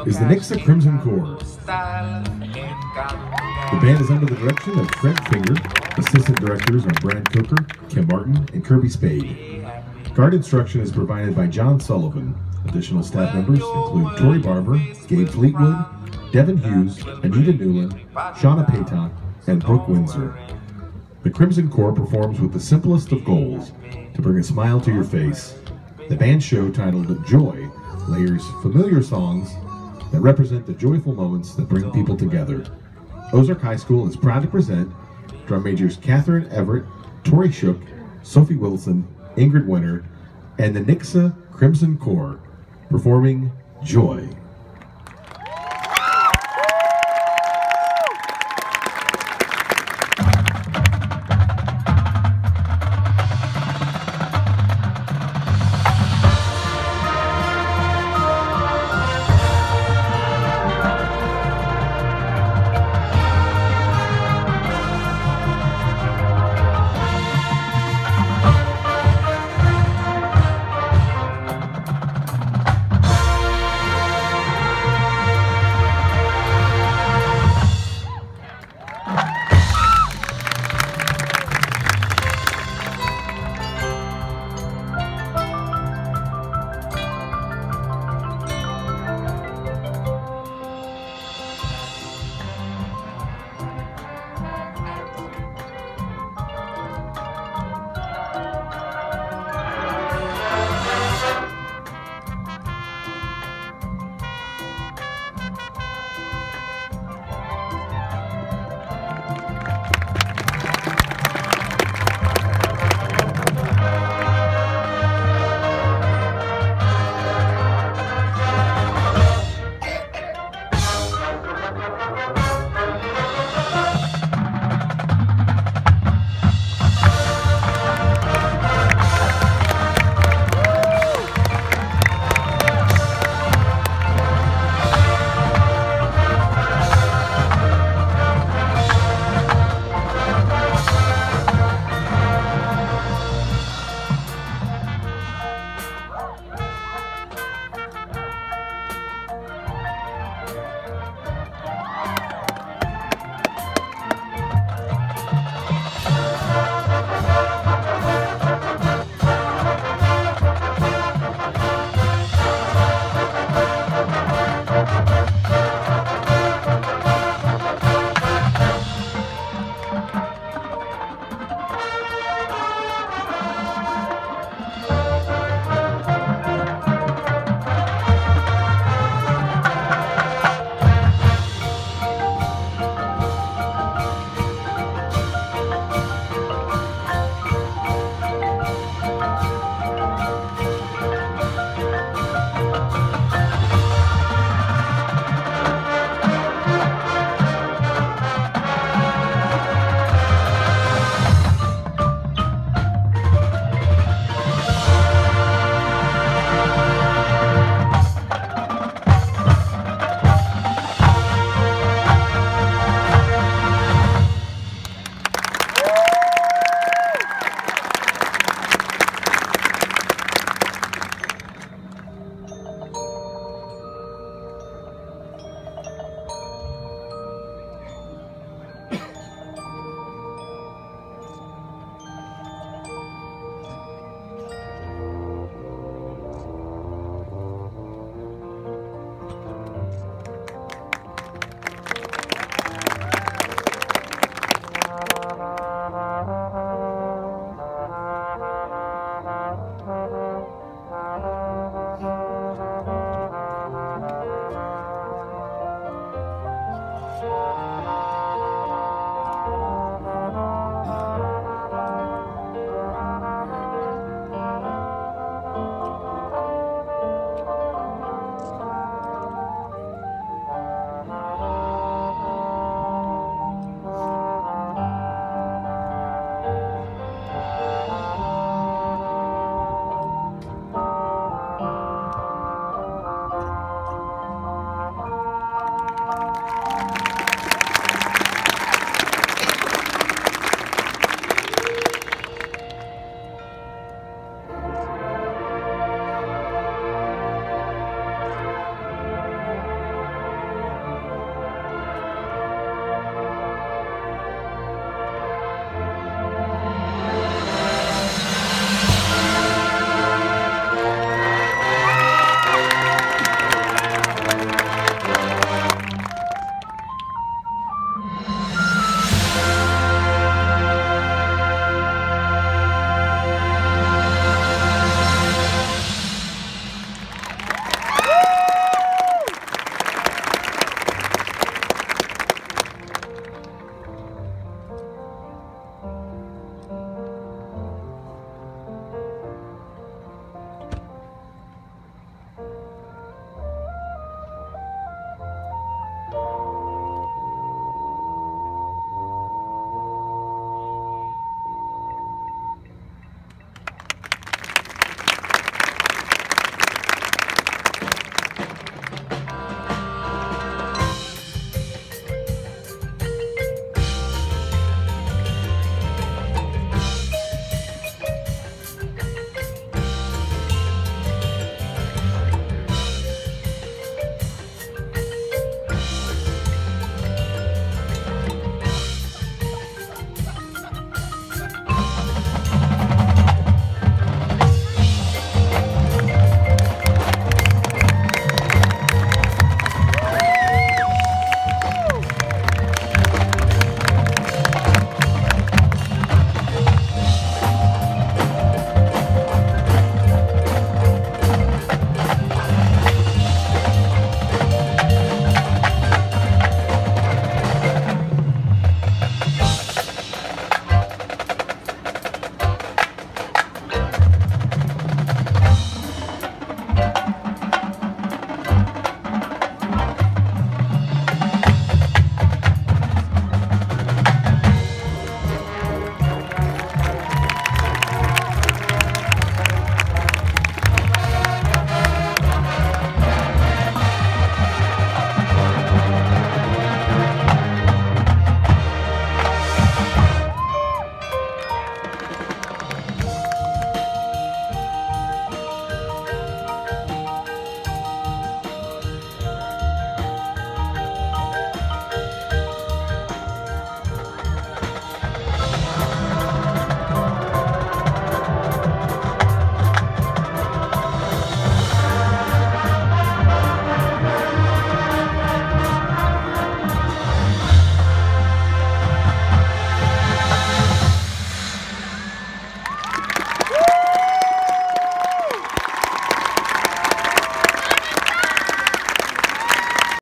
is the Nixa Crimson Corps. The band is under the direction of Trent Finger. Assistant directors are Brad Coker, Kim Martin, and Kirby Spade. Guard instruction is provided by John Sullivan. Additional staff members include Tori Barber, Gabe Fleetwood, Devin Hughes, Anita Newland, Shauna Payton, and Brooke Windsor. The Crimson Corps performs with the simplest of goals, to bring a smile to your face. The band show titled Joy layers familiar songs that represent the joyful moments that bring people together. Ozark High School is proud to present drum majors Catherine Everett, Tori Shook, Sophie Wilson, Ingrid Winter, and the Nixa Crimson Corps performing Joy.